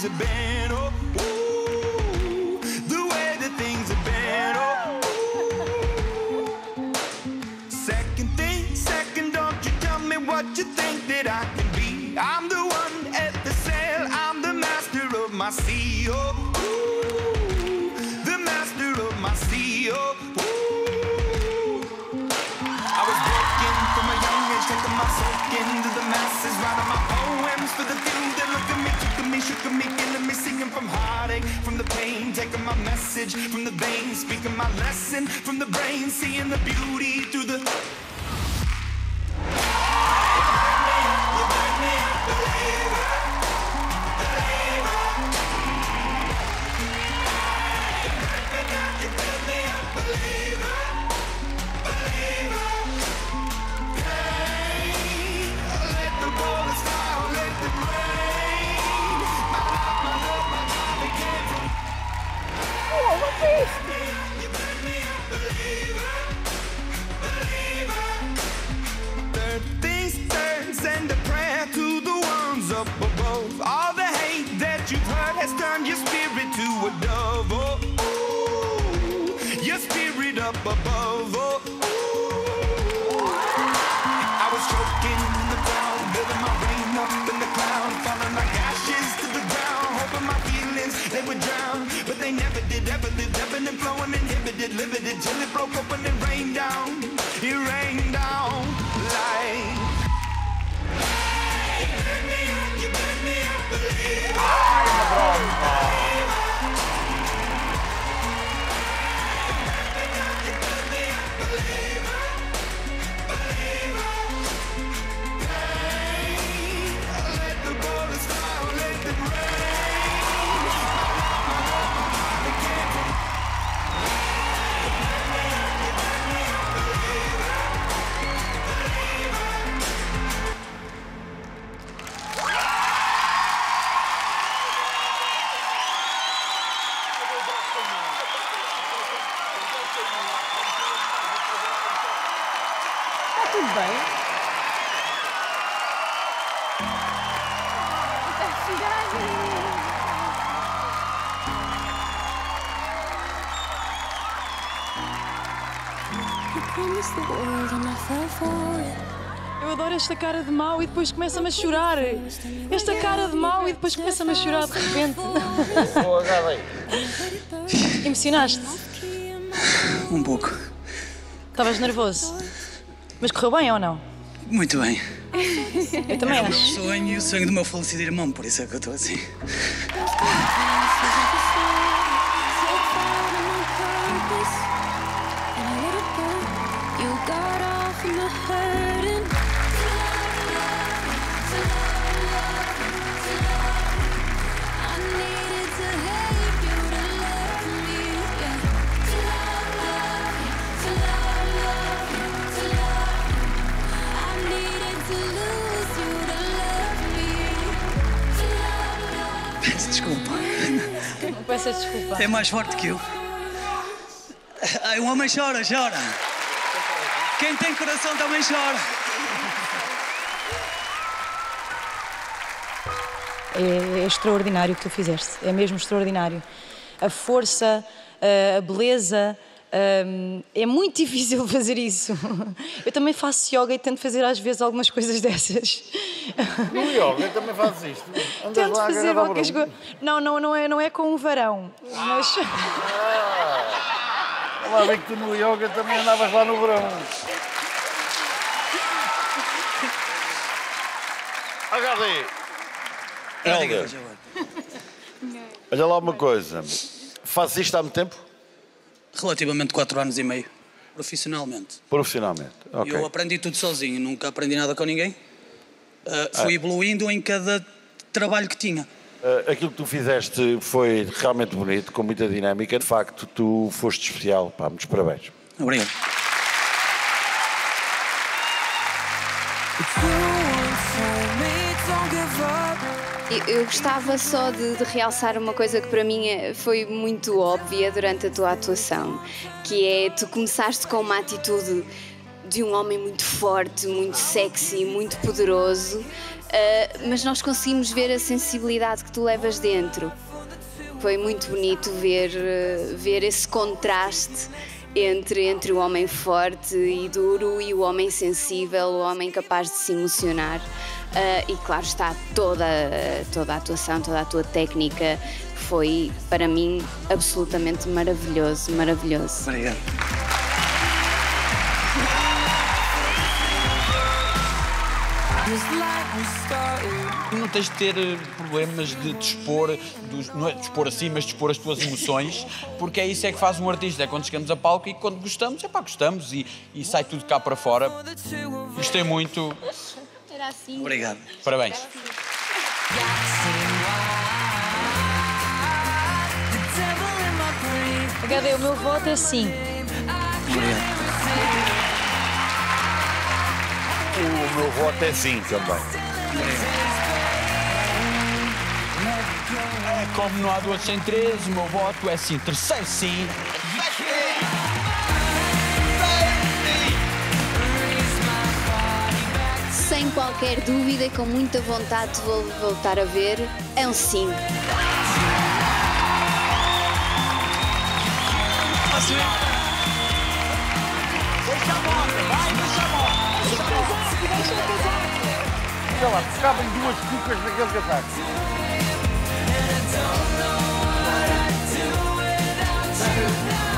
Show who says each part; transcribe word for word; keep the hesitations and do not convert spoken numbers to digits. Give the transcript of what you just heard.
Speaker 1: have been, oh, ooh, the way that things have been, oh. Second thing, second, don't you tell me what you think that I can be. I'm the one at the sail, I'm the master of my sea, oh, ooh, the master of my sea, oh, ooh. I was broken from a young age, taking my soak into the masses, writing my poems for the few that look at me, took at me, shook at me, killing me, singing from heartache, from the pain, taking my message from the veins, speaking my lesson from the brain, seeing the beauty through the... Turn your spirit to a dove, oh, ooh, your spirit up above, oh, ooh. I was choking in the crowd, building my rain up in the cloud, falling like ashes to the ground, hoping my feelings, they would drown, but they never did, ever lived, ebbing and flowing, inhibited, limited, till it broke open and rained down, it rained down like... Hey, you burn me up, you burn me up, believe it.
Speaker 2: Tudo bem? Eu adoro esta cara de mau e depois começa-me a chorar. Esta cara de mau e depois começa-me a chorar de repente. Emocionaste?
Speaker 3: Um pouco.
Speaker 2: Estavas nervoso? Mas correu bem ou não?
Speaker 3: Muito bem.
Speaker 2: Eu também
Speaker 3: Era
Speaker 2: acho.
Speaker 3: o meu sonho e o sonho do meu falecido irmão, por isso é que eu estou assim. Peço desculpa.
Speaker 2: Peço desculpa.
Speaker 3: É mais forte que eu. Ai, um homem chora, chora. Quem tem coração também chora.
Speaker 2: É, é extraordinário o que tu fizeste. É mesmo extraordinário. A força, a beleza. É muito difícil fazer isso. Eu também faço yoga e tento fazer às vezes algumas coisas dessas.
Speaker 4: No yoga também fazes isto? Andas
Speaker 2: Tento
Speaker 4: lá
Speaker 2: fazer
Speaker 4: a
Speaker 2: qualquer coisa. Não, não, não é, não é com um varão. Mas...
Speaker 4: Ah, lá ver que tu no yoga também andavas lá no verão. H D. Helder, olha lá uma coisa. Fazes isto há muito tempo?
Speaker 3: Relativamente quatro anos e meio, profissionalmente.
Speaker 4: Profissionalmente, ok.
Speaker 3: Eu aprendi tudo sozinho, nunca aprendi nada com ninguém. Uh, fui ah. evoluindo em cada trabalho que tinha.
Speaker 4: Uh, aquilo que tu fizeste foi realmente bonito, com muita dinâmica. De facto, tu foste especial. Pá, muitos parabéns.
Speaker 3: Obrigado.
Speaker 5: Eu gostava só de, de realçar uma coisa que para mim foi muito óbvia durante a tua atuação, que é, tu começaste com uma atitude de um homem muito forte, muito sexy, muito poderoso, uh, mas nós conseguimos ver a sensibilidade que tu levas dentro. Foi muito bonito ver, uh, ver esse contraste entre, entre o homem forte e duro e o homem sensível, o homem capaz de se emocionar. Uh, e claro está, toda, toda a atuação, toda a tua técnica foi, para mim, absolutamente maravilhoso, maravilhoso.
Speaker 3: Obrigado.
Speaker 6: Tu não tens de ter problemas de dispor, dos, não é dispor assim, mas dispor as tuas emoções, porque é isso é que faz um artista, é quando chegamos a palco e quando gostamos, é pá, gostamos e, e sai tudo cá para fora. Gostei muito.
Speaker 5: Era assim.
Speaker 3: Obrigado.
Speaker 6: Parabéns.
Speaker 2: H D, o meu voto é sim.
Speaker 3: Obrigado.
Speaker 4: O meu voto é sim também.
Speaker 6: Como não há duas sem três, o meu voto é sim. Terceiro sim.
Speaker 5: Sem qualquer dúvida e com muita vontade de voltar a ver, é um sim.
Speaker 3: Posso ir?
Speaker 6: Deixa a moda, vai, deixa a moda.
Speaker 2: Deixa o casaco, deixa o casaco.
Speaker 4: Olha lá, cabem duas cucas naquele casaco.
Speaker 1: I don't know what I'd do without you now.